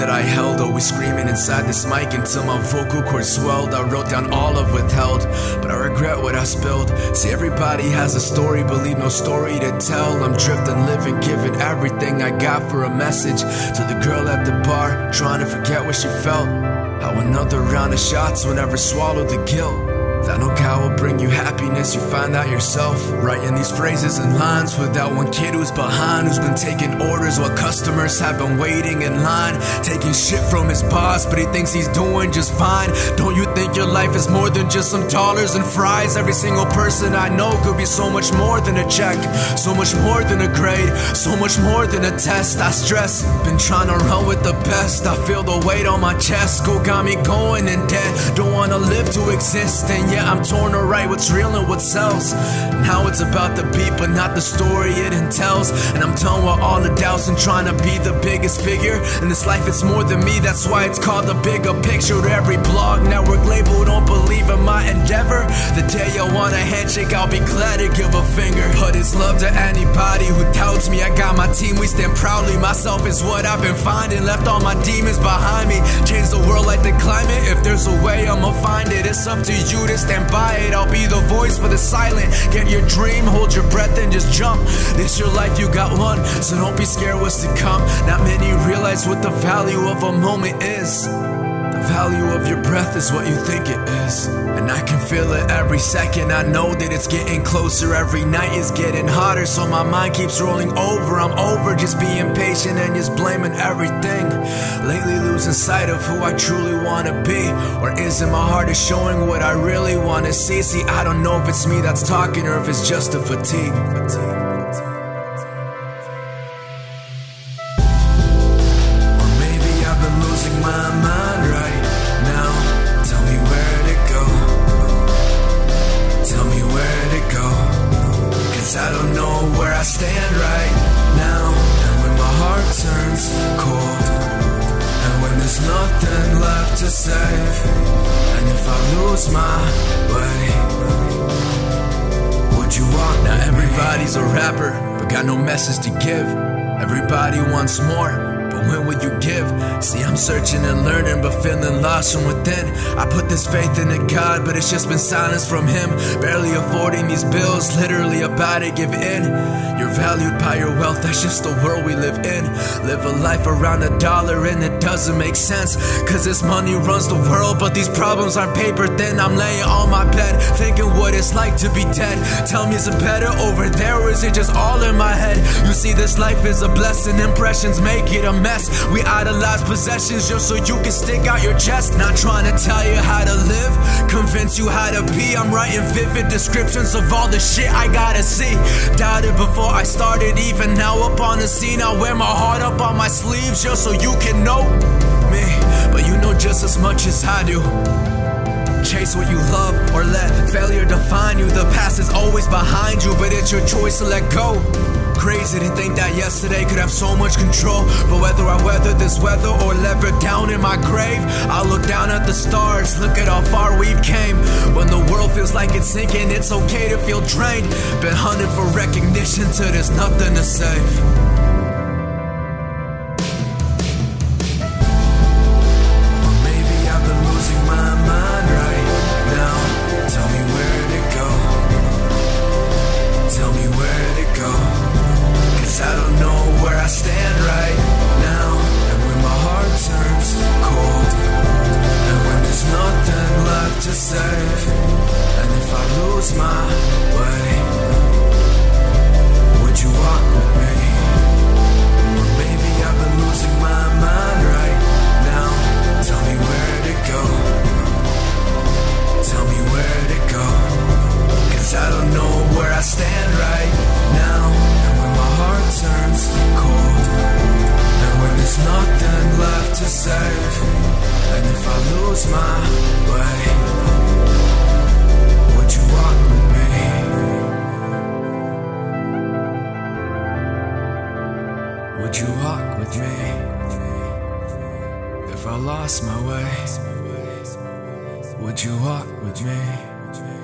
that I held, always screaming inside this mic until my vocal cords swelled. I wrote down all of withheld, but I regret what I spilled. See, everybody has a story, but leave no story to tell. I'm drifting, living, giving everything I got for a message to the girl at the bar, trying to forget what she felt. How another round of shots will never swallow the guilt. That no cow will bring you happiness, you find out yourself. Writing these phrases and lines with that one kid who's behind, who's been taking orders while customers have been waiting in line. Taking shit from his boss, but he thinks he's doing just fine. Don't you think your life is more than just some dollars and fries? Every single person I know could be so much more than a check, so much more than a grade, so much more than a test. I stress, been trying to run with the best. I feel the weight on my chest, school got me going in debt. Don't wanna live to exist, and yeah, I'm torn to write what's real and what sells. Now it's about the beat, but not the story it entails. And I'm done with all the doubts and trying to be the biggest figure. In this life it's more than me, that's why it's called the bigger picture. To every blog, network, label, don't believe in my endeavor. The day I want a handshake, I'll be glad to give a finger. But it's love to anybody who doubts me. I got my team, we stand proudly. Myself is what I've been finding, left all my demons behind me. Change the world like the climate, if there's a way I'ma find it. It's up to you to stand by it, I'll be the voice for the silent. Get your dream, hold your breath and just jump. This your life, you got one, so don't be scared what's to come. Not many realize what the value of a moment is. The value of your breath is what you think it is. And I can feel it every second, I know that it's getting closer. Every night is getting hotter, so my mind keeps rolling over. I'm over just being patient and just blaming everything. Lately losing sight of who I truly wanna be. Or is it my heart is showing what I really wanna see? See, I don't know if it's me that's talking or if it's just a fatigue. Or maybe I've been losing my mind right now. Tell me where to go. Tell me where to go. Cause I don't know where I stand right now. And when my heart turns cold, and when there's nothing left to save, and if I lose my way, would you walk? Now everybody's a rapper, but got no message to give. Everybody wants more, but when will you give? See, I'm searching and learning, but feeling lost from within. I put this faith in a God, but it's just been silence from Him. Barely affording these bills, literally about to give in. You're valued by your wealth, that's just the world we live in. Live a life around $1 and it doesn't make sense, cause this money runs the world, but these problems aren't paper thin. I'm laying on my bed, thinking what it's like to be dead. Tell me, is it better over there, or is it just all in my head? You see, this life is a blessing, impressions make it a mess. We idolize possessions just so you can stick out your chest. Not trying to tell you how to live, convince you how to be. I'm writing vivid descriptions of all the shit I gotta see. Doubted before I started, even now up on the scene. I wear my heart up on my sleeves just so you can know me. But you know just as much as I do. Chase what you love or let failure define you. The past is always behind you, but it's your choice to let go. Crazy to think that yesterday could have so much control, but whether I weather this weather or lever down in my grave, I'll look down at the stars, look at how far we've came. When the world feels like it's sinking, it's okay to feel drained. Been hunting for recognition till there's nothing to save. I don't know where I stand right now. And when my heart turns cold, and when there's nothing left to save, and if I lose my way, would you walk with me? Or maybe I've been losing my mind right now. Tell me where to go. Tell me where to go. Cause I don't know where I stand right now. Turns cold, and when there's nothing left to save, and if I lose my way, would you walk with me? Would you walk with me? If I lost my way, would you walk with me?